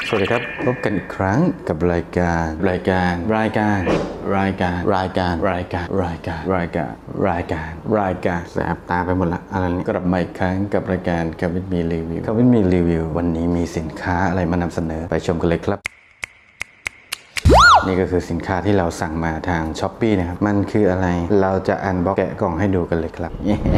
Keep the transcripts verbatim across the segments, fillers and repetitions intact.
สวัสดีครับพบกันอีกครั้งกับรายการรายการรายการรายการรายการรายการรายการรายการรายการรายการแสบตาไปหมดละอะไรนี้กลับมาอีกครั้งกับรายการคาวินมีรีวิวคาวินมีรีวิววันนี้มีสินค้าอะไรมานำเสนอไปชมกันเลยครับนี่ก็คือสินค้าที่เราสั่งมาทาง ช้อปปี้ นะครับมันคืออะไรเราจะอันบ็อกแกะกล่องให้ดูกันเลยครับ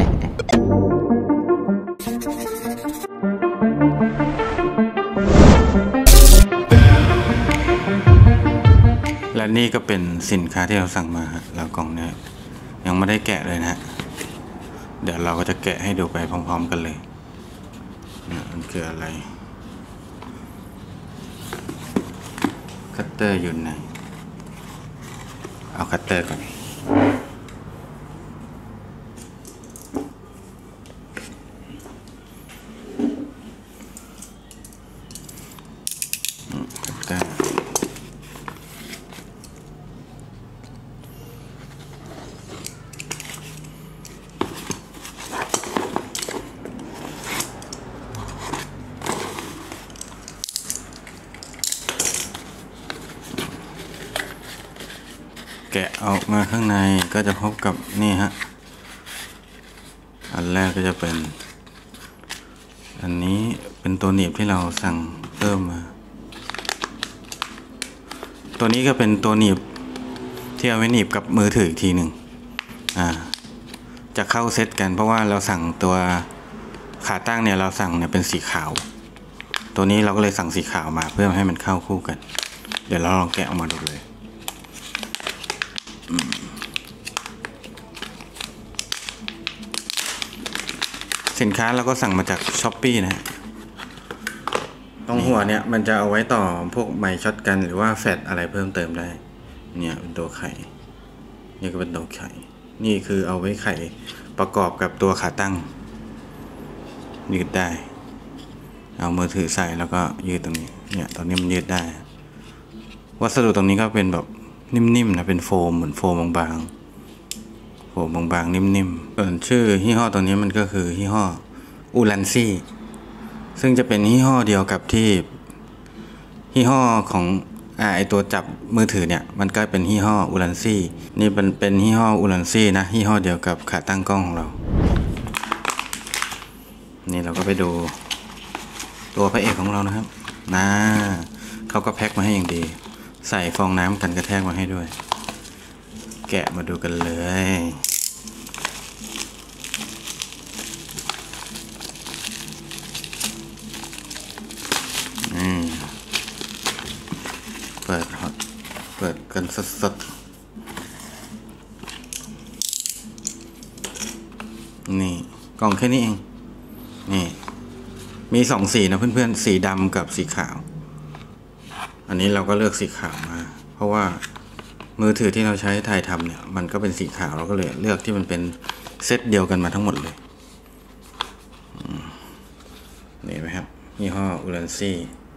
และนี่ก็เป็นสินค้าที่เราสั่งมาแล้วกล่องนี้ยังไม่ได้แกะเลยนะเดี๋ยวเราก็จะแกะให้ดูไปพร้อมๆกันเลยมันคืออะไรคัตเตอร์อยู่ไหนเอาคัตเตอร์ก่อนคัตเตอร์แกะออกมาข้างในก็จะพบกับนี่ฮะอันแรกก็จะเป็นอันนี้เป็นตัวหนีบที่เราสั่งเพิ่มมาตัวนี้ก็เป็นตัวหนีบที่เอาไว้หนีบกับมือถืออีกทีหนึ่งอ่าจะเข้าเซตกันเพราะว่าเราสั่งตัวขาตั้งเนี่ยเราสั่งเนี่ยเป็นสีขาวตัวนี้เราก็เลยสั่งสีขาวมาเพื่อให้มันเข้าคู่กันเดี๋ยวเราลองแกะออกมาดูเลยสินค้าเราก็สั่งมาจาก ช้อปปี้ นะตรงหัวเนี่ยมันจะเอาไว้ต่อพวกไมค์ช็อตกันหรือว่าแฟลชอะไรเพิ่มเติมได้เนี่ยเป็นตัวไข่นี่ก็เป็นตัวไข่นี่คือเอาไว้ไข่ประกอบกับตัวขาตั้งยืดได้เอามือถือใส่แล้วก็ยืดตรงนี้เนี่ยตอนนี้มันยืดได้วัสดุตรงนี้ก็เป็นแบบนิ่มๆนะเป็นโฟมเหมือนโฟมบางๆโฟมบางๆนิ่มๆส่วนชื่อยี่ห้อตัวนี้มันก็คือยี่ห้ออูลันซี่ซึ่งจะเป็นยี่ห้อเดียวกับที่ยี่ห้อของอ่าไอตัวจับมือถือเนี่ยมันก็เป็นยี่ห้ออูลันซี่นี่เป็นเป็นยี่ห้ออูลันซี่นะยี่ห้อเดียวกับขาตั้งกล้องของเรานี่เราก็ไปดูตัวพระเอกของเรานะครับนะเขาก็แพ็คมาให้อย่างดีใส่ฟองน้ำกันกระแทกมาให้ด้วยแกะมาดูกันเลยอืมเปิดฮอตเปิดกันสดๆนี่กล่องแค่นี้เองนี่มีสองสีนะเพื่อนๆสีดำกับสีขาวอันนี้เราก็เลือกสีขาวมาเพราะว่ามือถือที่เราใช้ถ่ายทำเนี่ยมันก็เป็นสีขาวเราก็เลยเลือกที่มันเป็นเซตเดียวกันมาทั้งหมดเลยนี่ไหมครับยี่ห้ออูลันซี่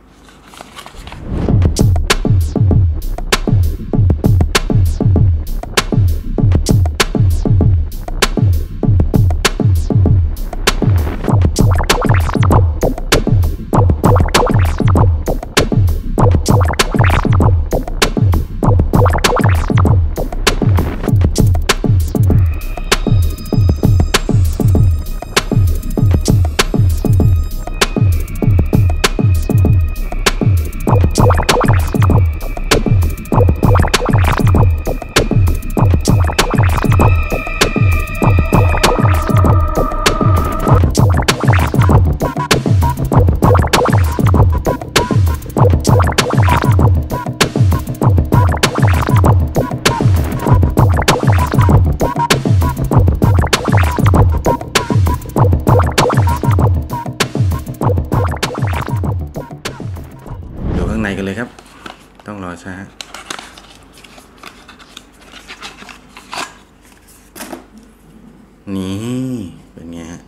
ในกันเลยครับต้องรอช้านี่เป็นไงฮะ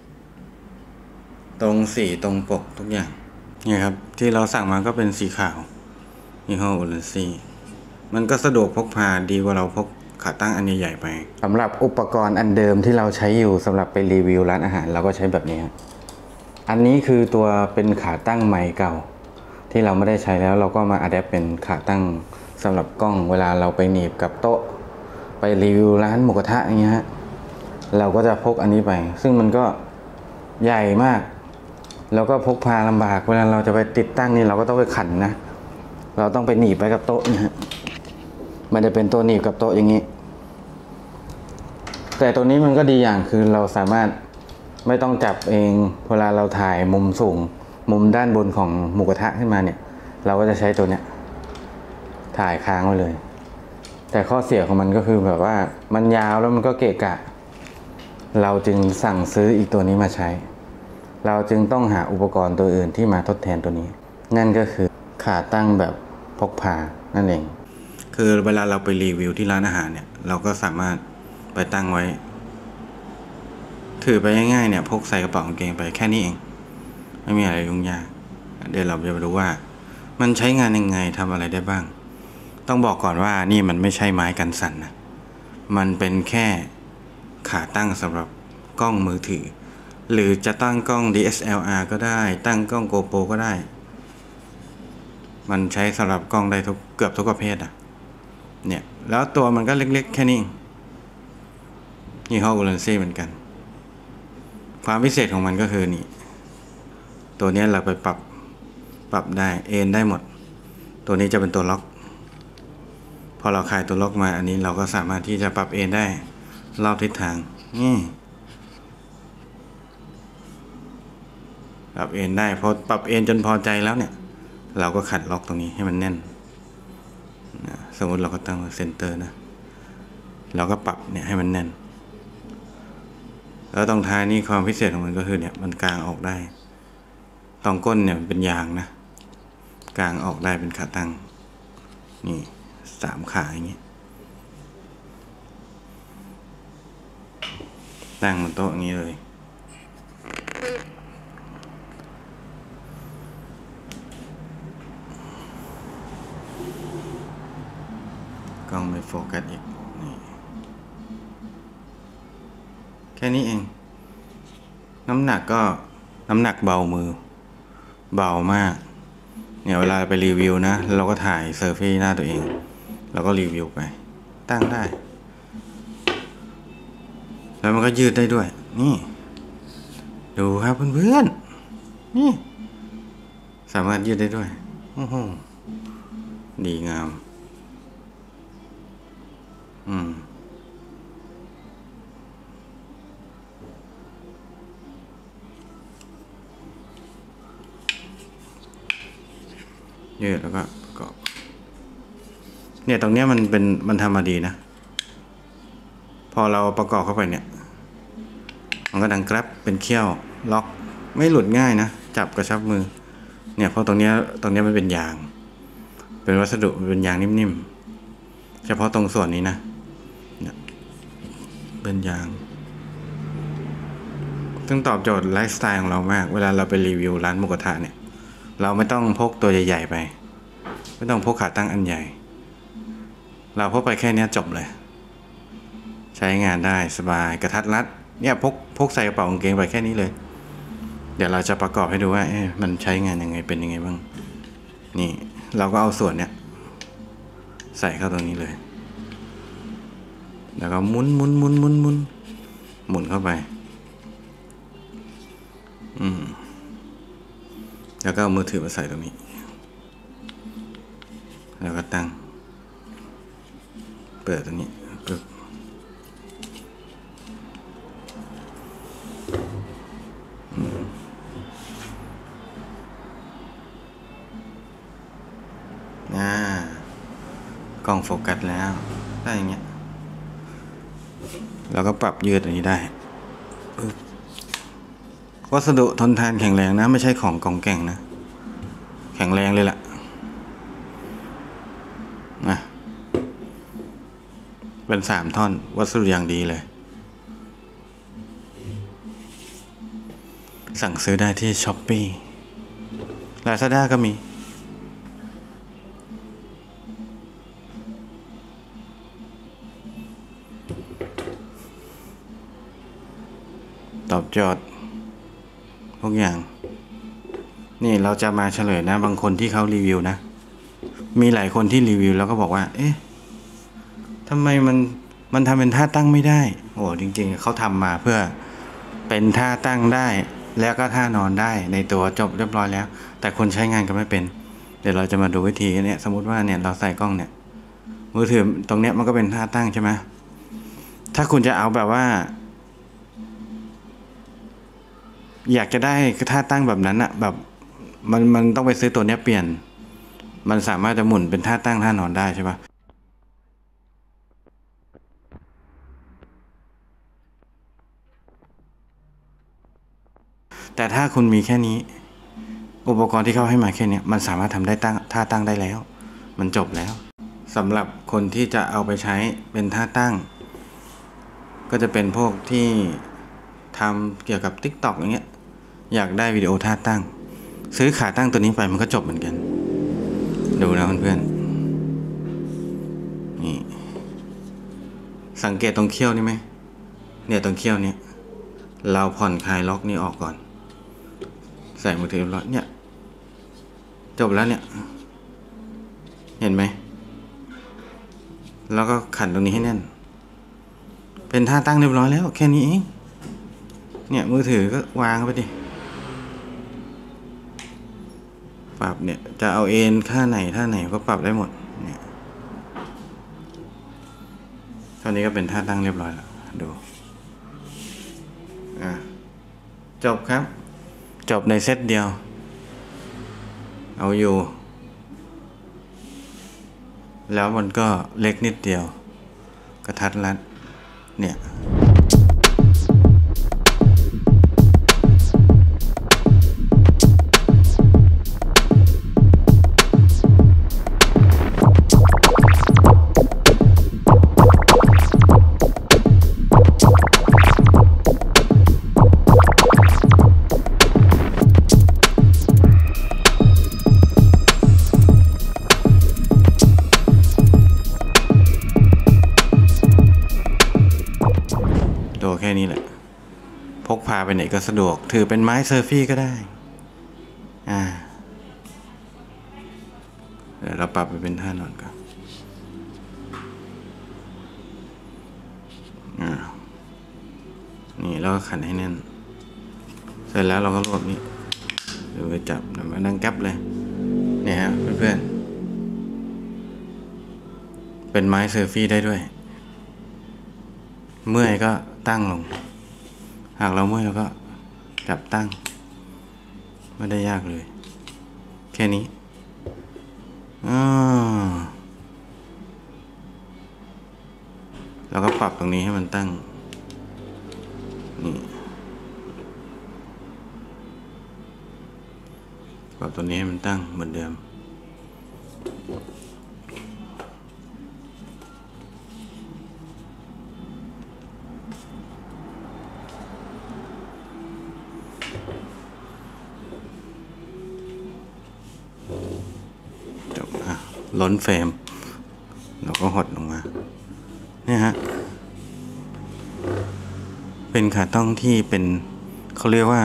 ตรงสีตรงปกทุกอย่างนี่ครับที่เราสั่งมาก็เป็นสีขาวยี่ห้ออูลันซี่มันก็สะดวกพกพาดีกว่าเราพก ขาตั้งอันใหญ่ๆไปสำหรับอุปกรณ์อันเดิมที่เราใช้อยู่สำหรับไปรีวิวร้านอาหารเราก็ใช้แบบนี้อันนี้คือตัวเป็นขาตั้งไมค์เก่าที่เราไม่ได้ใช้แล้วเราก็มาอัดแอปเป็นขาตั้งสำหรับกล้องเวลาเราไปหนีบกับโต๊ะไปรีวิวร้านหมูกระทะอย่างเงี้ยฮะเราก็จะพกอันนี้ไปซึ่งมันก็ใหญ่มากแล้วก็พกพาลำบากเวลาเราจะไปติดตั้งนี่เราก็ต้องไปขันนะเราต้องไปหนีบไปกับโต๊ะนะฮะมันจะเป็นตัวหนีบกับโต๊ะอย่างนี้แต่ตัวนี้มันก็ดีอย่างคือเราสามารถไม่ต้องจับเองเวลาเราถ่ายมุมสูงมุมด้านบนของหมูกระทะขึ้นมาเนี่ยเราก็จะใช้ตัวเนี้ยถ่ายค้างไว้เลยแต่ข้อเสียของมันก็คือแบบว่ามันยาวแล้วมันก็เกะกะเราจึงสั่งซื้ออีกตัวนี้มาใช้เราจึงต้องหาอุปกรณ์ตัวอื่นที่มาทดแทนตัวนี้นั่นก็คือขาตั้งแบบพกพานั่นเองคือเวลาเราไปรีวิวที่ร้านอาหารเนี่ยเราก็สามารถไปตั้งไว้ถือไปง่ายๆเนี่ยพกใส่กระเป๋ากางเกงไปแค่นี้เองไม่มีอะไรยุ่งยากเดี๋ยวเราจะไปดูว่ามันใช้งานยังไงทำอะไรได้บ้างต้องบอกก่อนว่านี่มันไม่ใช่ไม้กันสั่นนะมันเป็นแค่ขาตั้งสำหรับกล้องมือถือหรือจะตั้งกล้อง ดี เอส แอล อาร์ ก็ได้ตั้งกล้อง GoPro ก็ได้มันใช้สำหรับกล้องได้ทุกเกือบทุกประเภทอ่ะเนี่ยแล้วตัวมันก็เล็กๆแค่นี้ยี่ห้อ Ulanzi เหมือนกันความพิเศษของมันก็คือนี่ตัวนี้เราไปปรับปรับได้เอนได้หมดตัวนี้จะเป็นตัวล็อกพอเราคลายตัวล็อกมาอันนี้เราก็สามารถที่จะปรับเอนได้รอบทิศทางนี่ปรับเอนได้พอปรับเอนจนพอใจแล้วเนี่ยเราก็ขัดล็อกตรงนี้ให้มันแน่นนะสมมติเราก็ตั้งเซนเตอร์นะเราก็ปรับเนี่ยให้มันแน่นแล้วตรงท้ายนี่ความพิเศษของมันก็คือเนี่ยมันกางออกได้ตรงก้นเนี่ยมันเป็นยางนะกางออกได้เป็นขาตั้งนี่สามขาอย่างนี้ตั้งบนโต๊ะอย่างนี้เลยกล้องไม่โฟกัสอีกนี่แค่นี้เองน้ำหนักก็น้ำหนักเบามือเบามากเนี่ยเวลาไปรีวิวนะเราก็ถ่ายเซลฟี่หน้าตัวเองแล้วก็รีวิวไปตั้งได้แล้วมันก็ยืดได้ด้วยนี่ดูครับเพื่อนๆนี่สามารถยืดได้ด้วยโอ้โหดีงามอืมยืดแล้วก็ประกอบเนี่ยตรงเนี้ยมันเป็นมันทำมาดีนะพอเราประกอบเข้าไปเนี่ยมันก็ดังแกร็บเป็นเขี้ยวล็อกไม่หลุดง่ายนะจับกระชับมือเนี่ยเพราะตรงเนี้ยตรงเนี้ยมันเป็นยางเป็นวัสดุมันเป็นยางนิ่มๆเฉพาะตรงส่วนนี้นะเนี่ยเป็นยางซึ่งตอบโจทย์ไลฟ์สไตล์ของเรามากเวลาเราไปรีวิวร้านหมูกระทะเนี่ยเราไม่ต้องพกตัวใหญ่ๆไปไม่ต้องพกขาตั้งอันใหญ่เราพกไปแค่นี้จบเลยใช้งานได้สบายกระทัดรัดเนี่ยพกพกใส่กระเป๋ากางเกงไปแค่นี้เลยเดี๋ยวเราจะประกอบให้ดูว่าเอ๊ะมันใช้งานยังไงเป็นยังไงบ้างนี่เราก็เอาส่วนเนี้ยใส่เข้าตรงนี้เลยแล้วก็หมุนหมุนหมุนหมุนหมุนหมุนเข้าไปอืมแล้วก็เอามือถือมาใส่ตรงนี้แล้วก็ตั้งเปิดตรงนี้ปึ๊บอ่ากล้องโฟกัสแล้วได้อย่างเงี้ยเราก็ปรับยืดอันนี้ได้วัสดุทนทานแข็งแรงนะไม่ใช่ของกองแก่งนะแข็งแรงเลยล่ะนะเป็นสามท่อนวัสดุอย่างดีเลยสั่งซื้อได้ที่ Shopee Lazada ก็มีตอบโจทย์ทุกอย่างนี่เราจะมาเฉลยนะบางคนที่เขารีวิวนะมีหลายคนที่รีวิวแล้วก็บอกว่าเอ๊ะทำไมมันมันทำเป็นท่าตั้งไม่ได้โอ้จริงๆเขาทำมาเพื่อเป็นท่าตั้งได้แล้วก็ท่านอนได้ในตัวจบเรียบร้อยแล้วแต่คนใช้งานก็ไม่เป็นเดี๋ยวเราจะมาดูวิธีเนี่ยสมมติว่าเนี่ยเราใส่กล้องเนี่ยมือถือตรงเนี้ยมันก็เป็นท่าตั้งใช่ไหมถ้าคุณจะเอาแบบว่าอยากจะได้ท่าตั้งแบบนั้นอะแบบมันมันต้องไปซื้อตัวเนี้ยเปลี่ยนมันสามารถจะหมุนเป็นท่าตั้งท่านอนได้ใช่ปะแต่ถ้าคุณมีแค่นี้อุปกรณ์ที่เขาให้มาแค่นี้มันสามารถทำได้ตั้งท่าตั้งได้แล้วมันจบแล้วสำหรับคนที่จะเอาไปใช้เป็นท่าตั้งก็จะเป็นพวกที่ทำเกี่ยวกับ ติ๊กต็อก อย่างเงี้ยอยากได้วิดีโอท่าตั้งซื้อขาตั้งตัวนี้ไปมันก็จบเหมือนกันดูนะเพื่อนๆนี่สังเกตตรงเขี้ยวนี่ไหมเนี่ยตรงเขี้ยวนี้เราผ่อนคลายล็อกนี้ออกก่อนใส่มือถือเรียบร้อยเนี่ยจบแล้วเนี่ยเห็นไหมแล้วก็ขันตรงนี้ให้แน่นเป็นท่าตั้งเรียบร้อยแล้วแค่นี้เองเนี่ยมือถือก็วางไปดิปรับเนี่ยจะเอาเอ็นท่าไหนท่าไหนก็ปรับได้หมดเนี่ยตอนนี้ก็เป็นท่าตั้งเรียบร้อยแล้วดูอ่ะจบครับจบในเซตเดียวเอาอยู่แล้วมันก็เล็กนิดเดียวกระทัดรัดเนี่ยตัวแค่นี้แหละพกพาไปไหนก็สะดวกถือเป็นไม้เซอร์ฟี่ก็ได้อ่าเดี๋ยวเราปรับไปเป็นท่านอนก่อนอ่านี่แล้วก็ขันให้แน่นเสร็จแล้วเราก็รวบนี้เดี๋ยวไปจับมานั่งแก๊ปเลยเนี่ยฮะเพื่อนๆเป็นไม้เซอร์ฟี่ได้ด้วยเมื่อยก็ตั้งลงหากเราเมื่อยเราก็จับตั้งไม่ได้ยากเลยแค่นี้อ่าแล้วก็ปรับตรงนี้ให้มันตั้งนี่ปรับตัวนี้ให้มันตั้งเหมือนเดิมล้นเฟรมเราก็หดลงมาเนี่ยฮะเป็นขาตั้งที่เป็นเขาเรียกว่า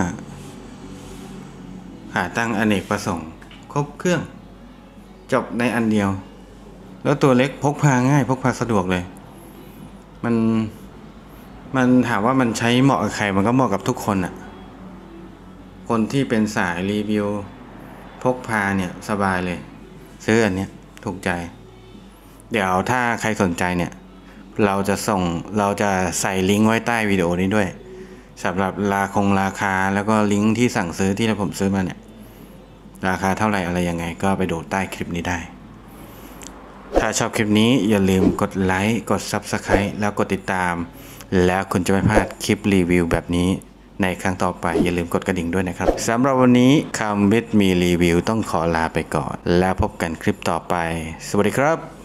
ขาตั้งอเนกประสงค์ครบเครื่องจบในอันเดียวแล้วตัวเล็กพกพาง่ายพกพาสะดวกเลยมันมันถามว่ามันใช้เหมาะกับใครมันก็เหมาะกับทุกคนอะคนที่เป็นสายรีวิวพกพาเนี่ยสบายเลยซื้ออันเนี้ยถูกใจเดี๋ยวถ้าใครสนใจเนี่ยเราจะส่งเราจะใส่ลิงก์ไว้ใต้วิดีโอนี้ด้วยสำหรับราคงราคาแล้วก็ลิงก์ที่สั่งซื้อที่ผมซื้อมาเนี่ยราคาเท่าไหร่อะไรยังไงก็ไปดูใต้คลิปนี้ได้ถ้าชอบคลิปนี้อย่าลืมกดไลค์กด ซับสไครบ์ แล้วกดติดตามแล้วคุณจะไม่พลาดคลิปรีวิวแบบนี้ในครั้งต่อไปอย่าลืมกดกระดิ่งด้วยนะครับสำหรับวันนี้คำวิทย์มีรีวิวต้องขอลาไปก่อนแล้วพบกันคลิปต่อไปสวัสดีครับ